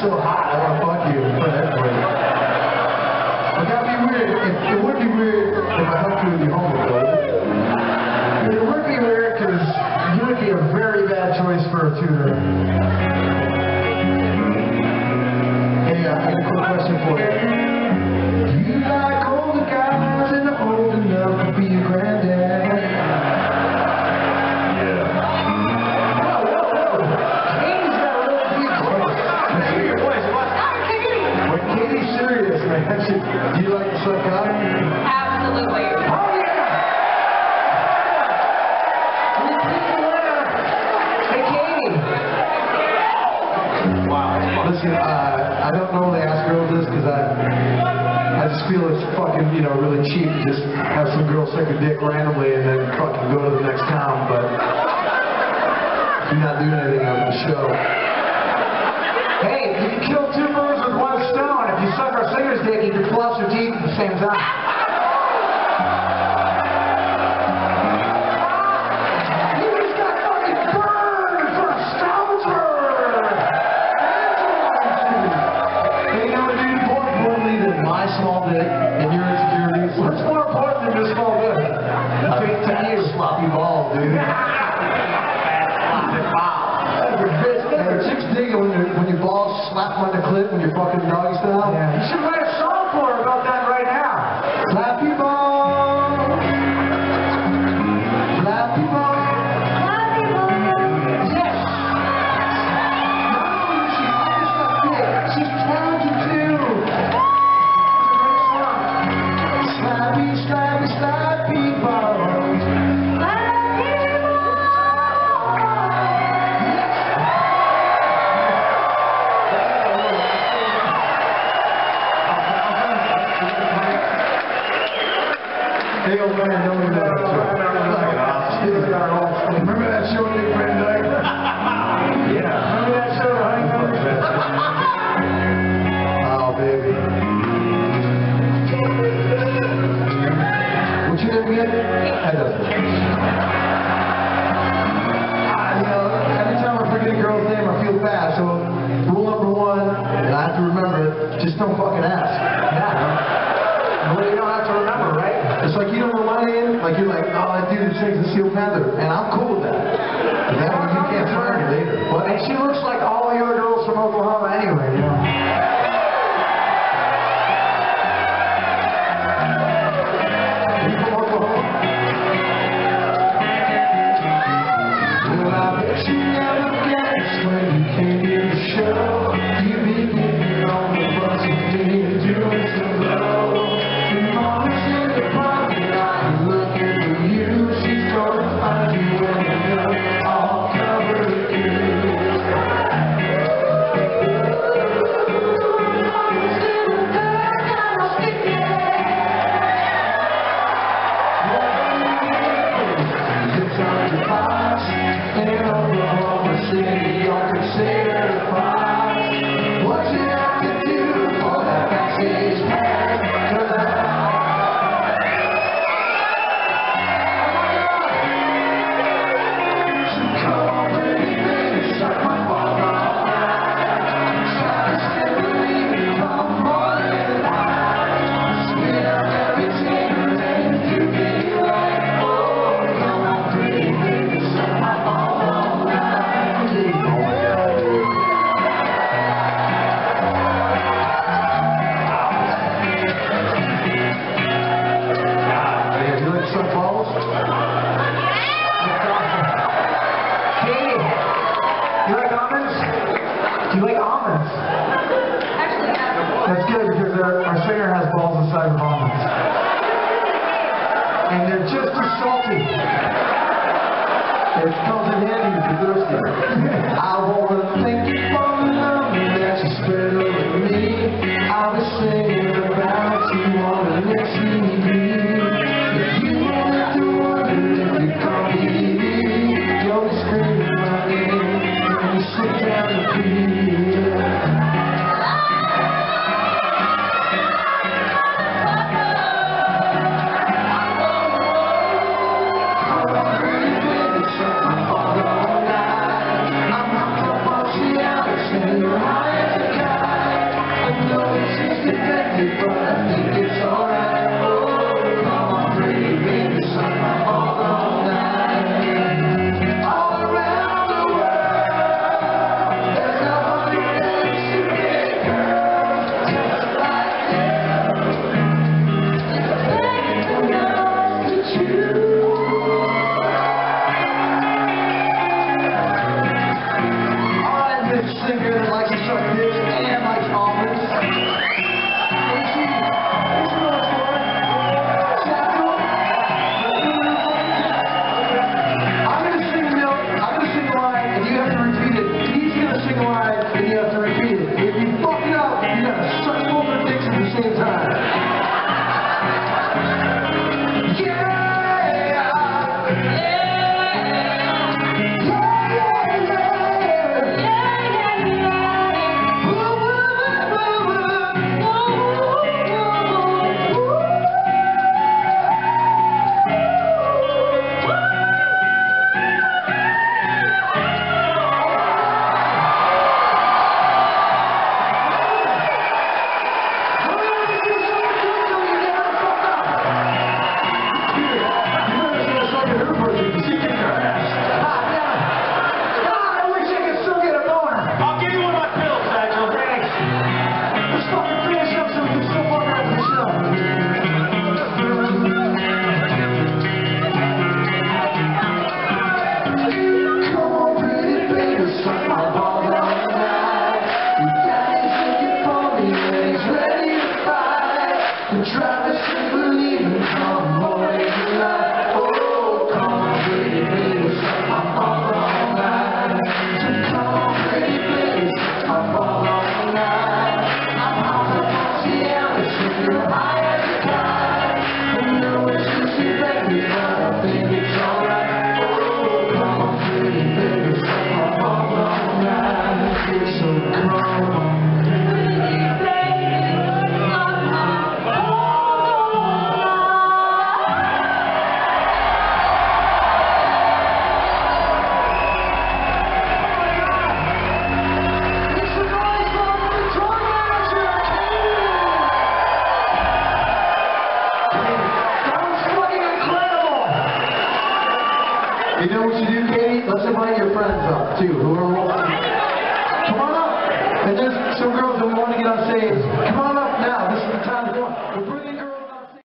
so hot, I want to fuck you in front of everybody. But that'd be weird. It would be weird if I helped you with your homework, though. It would be weird because you would be a very bad choice for a tutor. Hey, I have a quick question for you. Do you like older guys and old enough to be your granddad? Do you like to suck cock? Absolutely. Oh yeah! Repeat the winner! Hey Katie! Wow. Listen, I don't normally ask girls this because I just feel it's fucking, you know, really cheap to just have some girl suck a dick randomly and then fucking go to the next town, but you're not doing anything on the show. Hey, you can kill two birds with one stone. If you suck our singer's dick, you can floss your teeth at the same time. You just got fucking burned for Stroudsburg! Hey, you know what, dude? More importantly than my small dick and your insecurities, what's more important than your small dick? To you, sloppy balls, dude. Chicks dig it when your balls slap on the clit when you're fucking doggy style. Yeah. You should write a song for her about that right now. Slappy balls. Slappy balls. Slappy balls. Yes. No, she's not thick. She's talented too. Slappy, slappy, slappy balls. Hey, old man, don't remember that show. Remember that show, Nick Brendike? Yeah. Remember that show, oh, baby. What's your name again? That doesn't. You know, every time I forget a girl's name, I feel bad. So, rule number one, and I have to remember it, just don't fucking ask. Yeah. Well, you don't have to remember, right? It's like you don't know my name, like you're like, oh, that dude who sings the Steel Panther, and I'm cool with that. But that means you can't find her later. But, and she looks like all the other girls from Oklahoma anyway, you know. Are you from Oklahoma? Well, I bet you never guessed when you came to the show. You be getting on the bus with me and doing some blow. Do you like almonds? Actually, yeah. That's good because our singer has balls the size of almonds. And they're just as salty. It comes in handy if you're thirsty. I want to thank you for the love that you spread over me. I was singing about you on the next CD. If you want to wonder if you come easy, don't scream my name when you sit down and breathe. I'm not the boss, yeah, I'm saying you're high as a cat. And try to say believe in some more in life. Oh, come on, pretty please, I'm all wrong night. So come on, pretty please, I'm all wrong night. I'm out of Oceana, so you're high as a kite. I know it's just you, baby, but I think it's alright. Oh, come on, pretty please, I'm all wrong night. So come on. You know what you do, Katie? Let's invite your friends up, too. Whoever